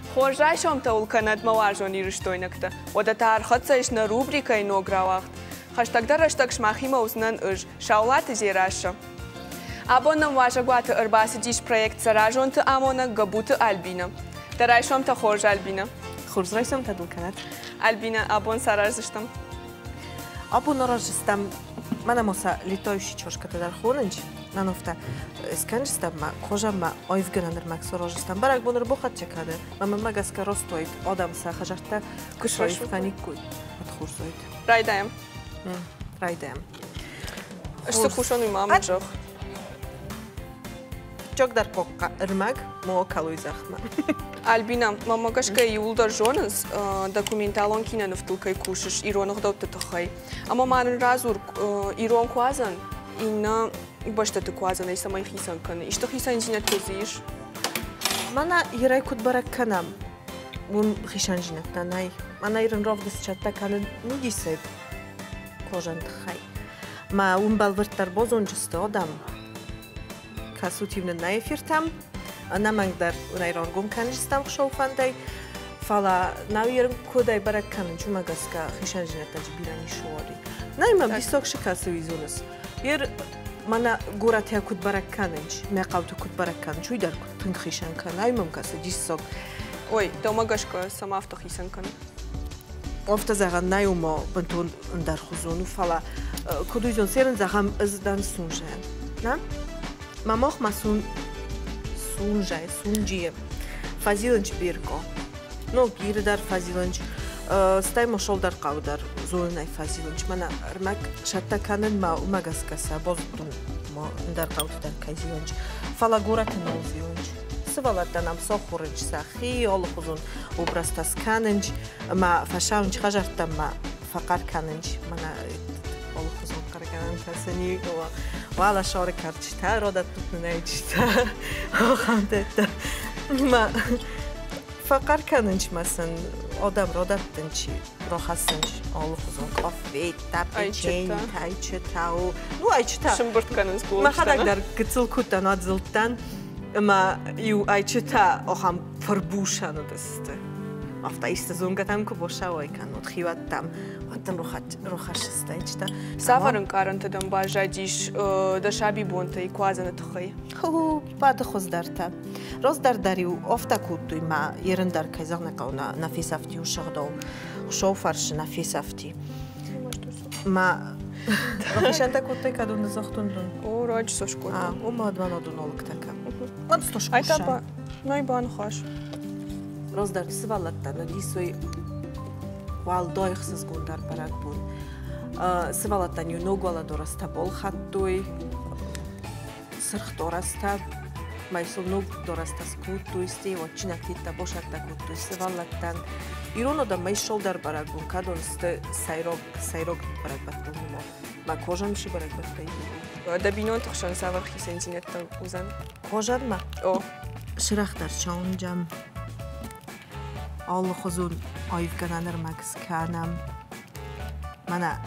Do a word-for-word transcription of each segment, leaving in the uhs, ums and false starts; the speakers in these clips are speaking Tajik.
Хожай шом таул канат маважон ирыштойнакта. Ода тархатсайш на рубрикой ногравахт. Хаштагда раштаг шмахима узнан ыж. Шаулаты зираша. Абонам важагуаты ырбасы диш проект саражонты амона габуты Альбина. Тарай шом та хож Альбина. Хурзрай шом та дулканат. Альбина абон саражыштам. Абон аражыстам. Мана моса литающий чошката дар хонынч. Нанофта сканжстам ма хожам ойвгананыр максорожыстам. Барак боныр бохат чекады. Мама магаска ростоит. Адам са хажарта кушойфтаник куй. Отхурзоит. Райдаем. Райдаем. Что кушон и мама жох. Чок дар покка ырмак мо калуй захма. Альбина, мама кашка юлдар жонас документалон кинан втулкай кушаш иронох дот тахай. Ама ман разур ирон квазан ина башта ты квазан и самай хисан кан. И что хисан жинат кезиш? Мана ирай куд барак канам. Мун хишан жинат танай. Мана ирон ровдас чатта канан нигисайд. Кожан тхай. Ма ун балвыртар бозон жысты адам. Касутивны на эфиртам. Намангдар райронгум канжистам хшоуфандай. Фала навирм кодай барак канан чумагаска хишан жинатач бирани шуори. Найма бисок шикасы визунас. Ер мана гуратя куд барак кананч. Меқавту куд барак кананч. Уйдар куд тынг хишан кан. Аймам касы дисок. Ой, домагашка сама авто хисан кан. Офта заган найумо бантон ндар хузону фала кудуйзон серен загам ыздан сунжан. На? Мамох масун сунжай, сунжие. Фазиланч бирко. Но гирдар фазиланч стай мошолдар қаудар зоонай фазиланч. Мана рмак шатта канан ма умагаскаса боздун мо ндар қаудар кайзиланч. Фала горатын озиланч. Сывалаттан ам сохурынч сахи олхузун обрастас кананч. Ма фашаунч хажартам ма фақар кананч. Мана олхузун қарганан касани гова. Вала шоры карчита, родат тут не найчита. Охантета. Ма фақар кананч масан адам родат тенчи рохасанч олхузун кофе, тапечен, тайчетау. Ну айчета. Шымбырт кананс гол. Ма хадагдар гцылкутан адзылтан. Ма ю айчета охам фарбушану дасте. Афта исте зунгатам ку бошавай кан отхиваттам. Ваттан рохат рохашста айчета. Сафарын карантадам бажадиш дашаби бонта и квазана тхай. Ху пад хоздарта. Роздар дариу офта кутуй ма ерендар кайзагна кауна нафисафти ушагдол. Шофарш нафисафти. Ма Рохишанта кутай кадун захтундун. О, рач сошкот. А, о мадванадун олктака. Вот что ж. Айтапа, найбан хаш. Роздар сывалаттан дисой валдойхсыз гундар барак бун. Сывалаттан юногвала дораста бол хаттуй. Сырх дораста. Майсул ног дораста скутуй. Стей вачина кита бошатта кутуй. Сывалаттан. Иронода майшолдар барак бун. Кадун сты сайрог, сайрог барак баттун. Ма кожан ши барак баттай. Да бинон тхшан савар хисен зинеттан узан. Кожан ма? О. Шырахтар чаунжам. Аллы хузун айвгананыр макс канам. Мана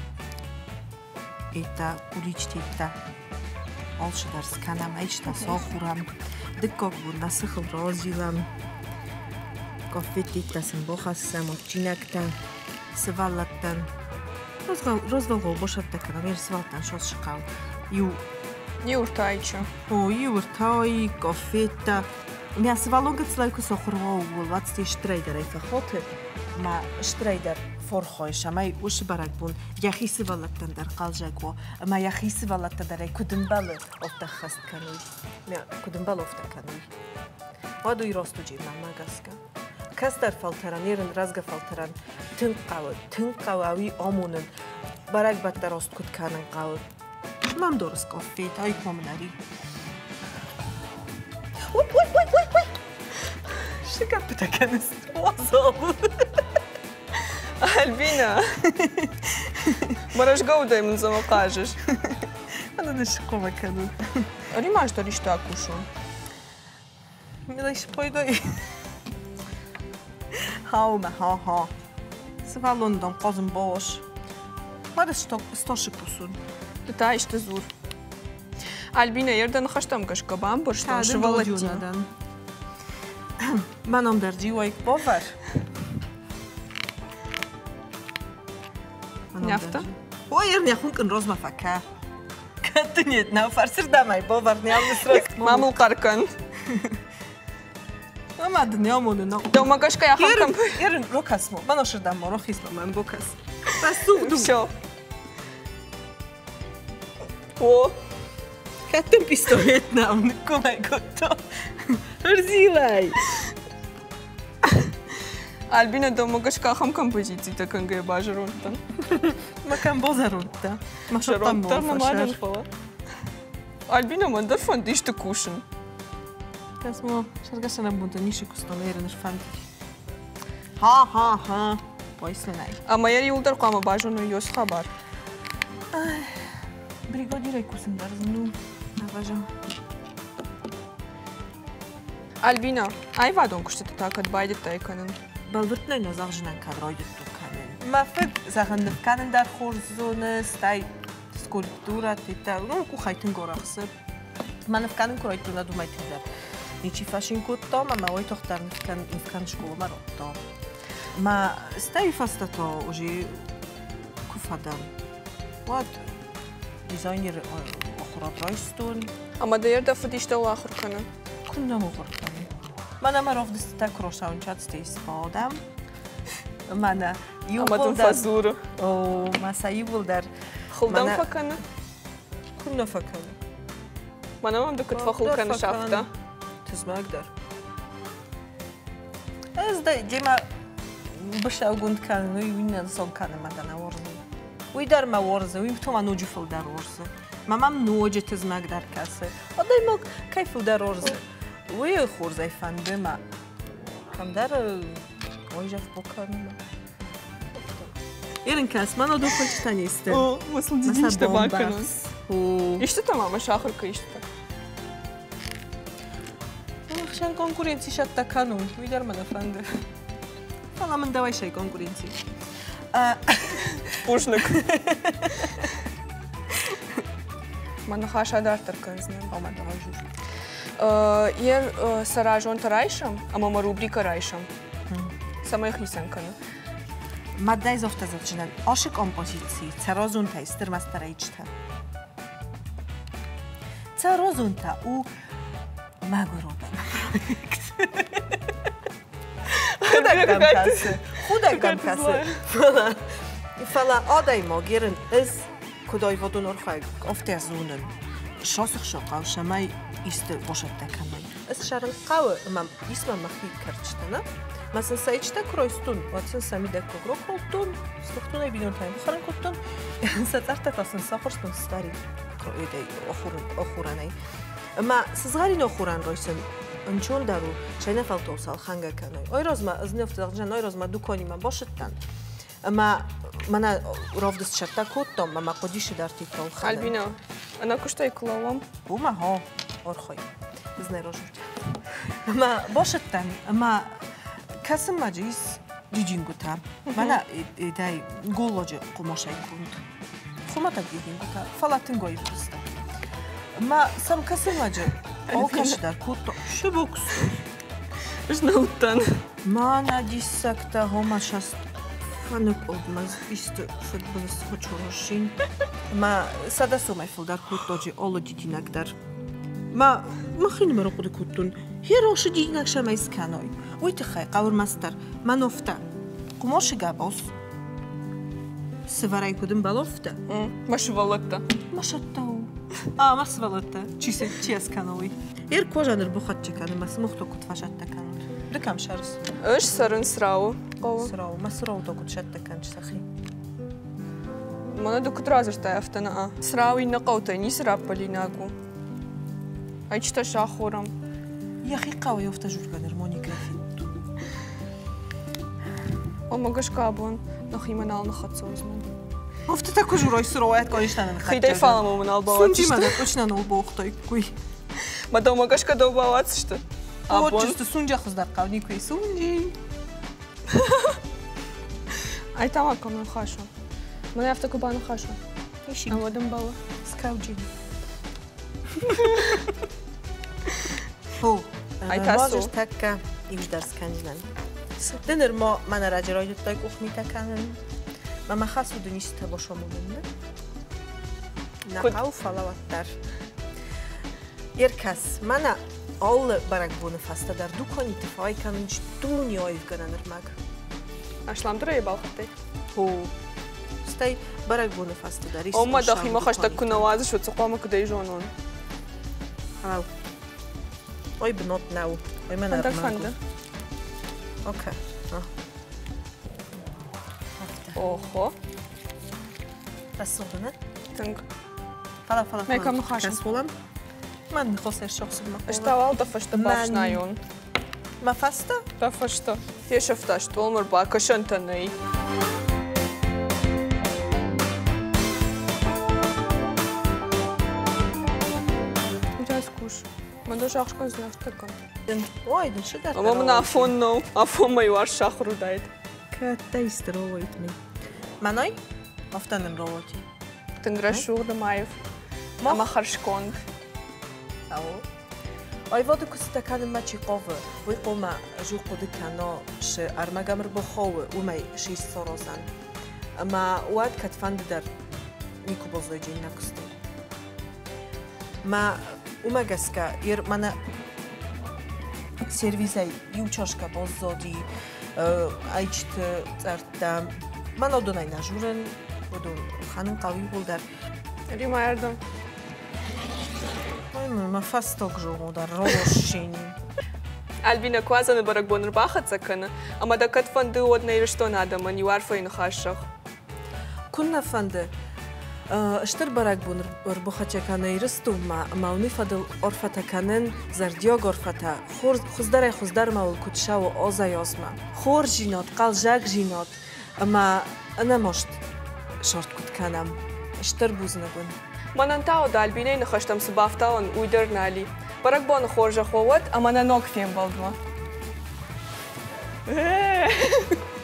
это уличте это алшыдар сканам айчта сохурам. Дыккок бун насыхыл розилам. Кофетиттасын бохассам отчинактан. Сываллаттан. Розвалгол бошатта канам. Ер сывалттан шос шықау. Ю Юртайчо. О, юртай, кофета. Мя сывалогът слайко сохурвау вацти штрейдер айфа хоты. Ма штрейдер форхойш, ама и уши барак бун. Яхи сывалаттан дар қалжаго. Ама яхи сывалаттан дар ай кудымбалы офта хаст кануй. Мя кудымбал офта кануй. Ваду и росту джи мамагаска. Кастар фалтаран, ерен разга фалтаран. Тын қавы, тын қавы ави омунын. Барак баттар рост куд канын қавы. Мам дорос кофе, тай комнари. Ой, ой, ой, ой, ой. Что как бы так она способ? Альбина. Бараш гауда ему замокажешь. Она на школа кану. Римаш то лишь так ушу. Милаш пойдой. Хаума, ха-ха. Свалондон козым бош. Мадас что стоши кусун. Та işte zor. Альбина, yerden kaçtam kaşka ben borçtan şıvalatın. منم در جیوای باور نفته؟ وای نیخون کن روز مفکر کتنیت نه فرسر دمای باور نیم نسرت مامل قرکن ما دنیامونه نه دو مگاش که یخم کم یرن رو کسمو من آشردم ما رو خیسم من بو کس بس سوخدو شو او کتن پیستولیت نم نکمه کتا هرزیلای Albina, do mogłaś kacham kompozycji takiego bażerunta. Ma kam bozarunta. Ma Żerunta, ma maden fala. Albina, man dar fand isto kuschen. Das mo, szargasza na bunta niszy kustolery nasz fand. Ha ha ha. Poislenay. A moja yıldar qama bażunu yos xabar. Ay. Brigodira kusun darznu. Navaja. Albina, ay vadon kuştu takat baydet taykanın. Balvırtnay nazarjnan kadroydet tukanen. Ma fed zagandık kanen dar xorzone stay skulptura tita. No ku khaytin goraqsı. Man fkanen kroytuna dumaytin dar. Niçi fashion kutto, ma oy toxtar fkan fkan shkola marotto. Ma stay fasta to uji kufadam. What designer oxurat raystun. Ama da yerda fadishta o axir kanın. Kunna moğur kanın. Mana marov dista kroşaun chat stay spadam. Mana Amadın fazuru. O masa yıvıldar. Xıldan fakanı. Kunna fakanı. Mana mam dukut faxul kanı şafta. Tizmagdar. Ez de cema bışav gund kanı uyunan son kanı madana orzu. Uydar ma orzu, uyum toma noju fıldar orzu. Mamam noje tizmagdar kası. Aday mog kay fıldar orzu. Uy xorzay fandema. Kamdar oyjaf bokanı. Yerin kas, man o dokunçtan iste. O, nasıl ciddi işte bakanın. O. İşte tamam, şahır ki işte. Şen konkurensi şatta kanun. Uydar man efendi. Falan mı davay şey konkurensi. Puşnuk. Mana xaşadar tırkınızın. Ama davay jur. Yer sarajon tarayşam, ama ma rubrika rayşam. Samay xisan kanı. Madday zofta zaczynan oszy kompozycji, co rozunta i styrma starajczta. Co rozunta u magoroda na projekt. Chudakam kasy, chudakam kasy. Fala, fala oday mogierin is kudoj wodun orchaj ofte zunen. Szosych szokał, szamaj isty poszedł kanaj. Es szarl qały, mam isma machi karcztana. Masın sayıçta kroystun, vatsın samide kogro koltun, sluxtunay binontay buxaran koltun. Satarta tasın saxorstun stari kroyday oxurun oxuranay. Ma sizgarin oxuran roysın. Înçol daru, çayna faltosal xanga kanay. Oyrozma zneftzagjan oyrozma dukonima boşittan. Ma mana rovdis çarta kottom, ma qodişi darti tol xana. Albina, ana kuştay kılavam. Buma ho, orxoy. Znay rojur. Ma boşittan, ma Kasım macis cicingota. Mana day goloje kumoşay kund. Kumata cicingota. Falatın goyusta. Ma sam kasım macı. O kaşdar kutto. Şu boks. Znautan. Mana dissakta homa şast. Fanık olmaz. İşte futbol skoçoroşin. Ma sada somay fuldar kuttoji olo cicingakdar. Ma ma xini meroqudi kuttun. Hero shidinag shamay skanoy. Uite xay qawr master manofta. Qumoshi gabos. Sivaray kudin balofta. Mash valotta. Mashatta. Ah, mas valotta. Chise chias kanoy. Er kojanır bu xatçakanı mas muxto kut fashatta kanot. Dikam shars. Öş sarın srau. Qova. Srau, masrau to kut shatta kan saxi. Mana dukut razırta yaftana a. Srau inna qawtay ni srapali nagu. Ayçta şaxoram. Ya xi qawa yofta jurganer monigrafin. O magash kabon naximan al naxatsozman. Ofta tako juroy suroyat konishtanan xatça. Xiday falam oman albavat. Sunci mana kochnan ol boxtoy kuy. Ma da magash ka dobavat işte. O çüstü sunca xızlar qavni kuy sunci. Ay tamam kamın xaşam. Mana yafta kubana xaşam. Eşi. Amadım bala. Skavci. Ho. Aj tasu. Możesz taka ივ დარს კანიდან დენერ мо მანა რაჯეროიდ და კუხნიტა კანენ მამა ხასუდ ნისთა ბოშომუნე ნახავ ფალავატარ ერკას მანა all барак буны фаста дар дуконит файканч дуни ойв гананер маг ашлам дрей балхтай хо стай барак буны фаста дар ис ома дахи ма хашта кунаваз шо цоқама кудей жонон ау ой бнот нау ой мана так фанда окей охо тасодна танк фала фала мекам хашм касулам Man хосер шохсum махова. Штавал да фашта башнайон. Ма фаста? Да фашта. Теше фташ толмор ба кашантанай. Ужас куш. Ман да шахшкан знахтакан. Ой, да шо да. Ама мна афон но, афон майвар шахру дайт. Ката истровойт ми. Маной? Афтанем роботи. Танграшур да майв. Ама харшконг. Ой, воду кустакан мачи qove. Ой, qoма жуқуди кано ш армагамр бохове, умай шиш сорозан. Ама уад катфанддар нику бозойджин накусти. Ма умагаска ер мана сервизай ючошка бозоди айчт цартда мана донай нажурен бодун ханын qavi bulдар. Рима ярдам. Ма фасток жогу да рошин. Альбина квазаны барак боныр бахатса кана, ама да катфанды одна или что надо, мани варфайн хашах. Кунна фанды. Штыр барак боныр бахача кана ирстума, ма уни фадыл орфата канен зардиог орфата. Хур хуздарай хуздар маул кутшау оза язма. Хур жинот, қалжак жинот. Ама ана мошт шорт кут канам. Штыр бузнагун. Манантао да Альбиней нахаштам субафтаон уйдернали. Барак бон хоржа ховат, а мана ног фем балдма.